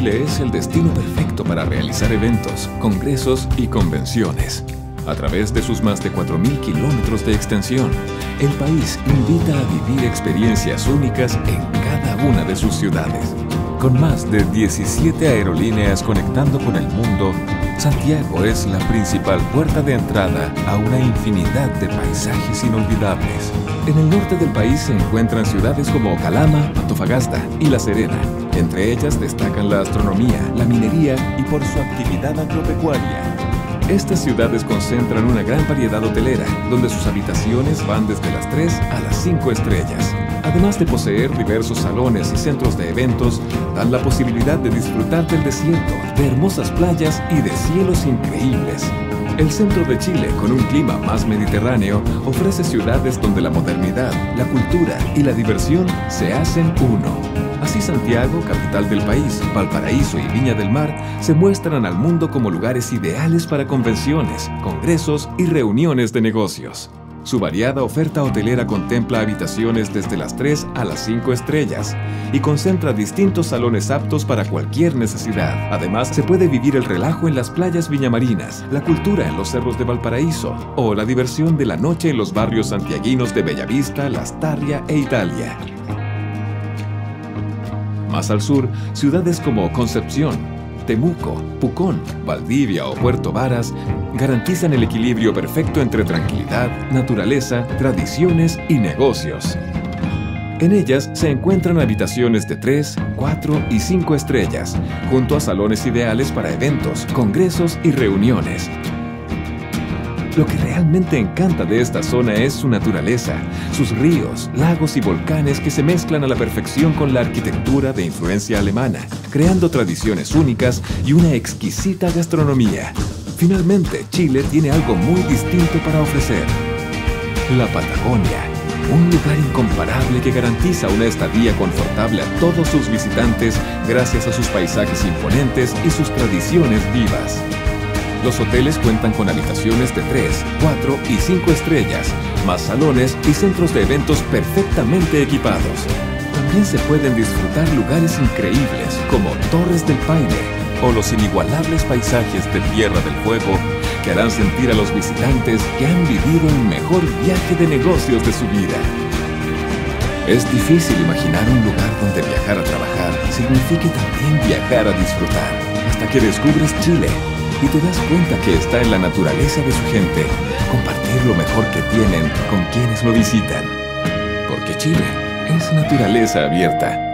Chile es el destino perfecto para realizar eventos, congresos y convenciones. A través de sus más de 4.000 kilómetros de extensión, el país invita a vivir experiencias únicas en cada una de sus ciudades. Con más de 17 aerolíneas conectando con el mundo, Santiago es la principal puerta de entrada a una infinidad de paisajes inolvidables. En el norte del país se encuentran ciudades como Calama, Antofagasta y La Serena. Entre ellas destacan la astronomía, la minería y por su actividad agropecuaria. Estas ciudades concentran una gran variedad hotelera, donde sus habitaciones van desde las 3 a las 5 estrellas. Además de poseer diversos salones y centros de eventos, dan la posibilidad de disfrutar del desierto, de hermosas playas y de cielos increíbles. El centro de Chile, con un clima más mediterráneo, ofrece ciudades donde la modernidad, la cultura y la diversión se hacen uno. Así Santiago, capital del país, Valparaíso y Viña del Mar se muestran al mundo como lugares ideales para convenciones, congresos y reuniones de negocios. Su variada oferta hotelera contempla habitaciones desde las 3 a las 5 estrellas y concentra distintos salones aptos para cualquier necesidad. Además, se puede vivir el relajo en las playas viñamarinas, la cultura en los cerros de Valparaíso o la diversión de la noche en los barrios santiaguinos de Bellavista, Lastarria e Italia. Más al sur, ciudades como Concepción, Temuco, Pucón, Valdivia o Puerto Varas garantizan el equilibrio perfecto entre tranquilidad, naturaleza, tradiciones y negocios. En ellas se encuentran habitaciones de 3, 4 y 5 estrellas, junto a salones ideales para eventos, congresos y reuniones. Lo que realmente encanta de esta zona es su naturaleza, sus ríos, lagos y volcanes que se mezclan a la perfección con la arquitectura de influencia alemana, creando tradiciones únicas y una exquisita gastronomía. Finalmente, Chile tiene algo muy distinto para ofrecer: la Patagonia, un lugar incomparable que garantiza una estadía confortable a todos sus visitantes gracias a sus paisajes imponentes y sus tradiciones vivas. Los hoteles cuentan con habitaciones de 3, 4 y 5 estrellas, más salones y centros de eventos perfectamente equipados. También se pueden disfrutar lugares increíbles como Torres del Paine o los inigualables paisajes de Tierra del Fuego que harán sentir a los visitantes que han vivido el mejor viaje de negocios de su vida. Es difícil imaginar un lugar donde viajar a trabajar signifique también viajar a disfrutar, hasta que descubres Chile y te das cuenta que está en la naturaleza de su gente compartir lo mejor que tienen con quienes lo visitan. Porque Chile es naturaleza abierta.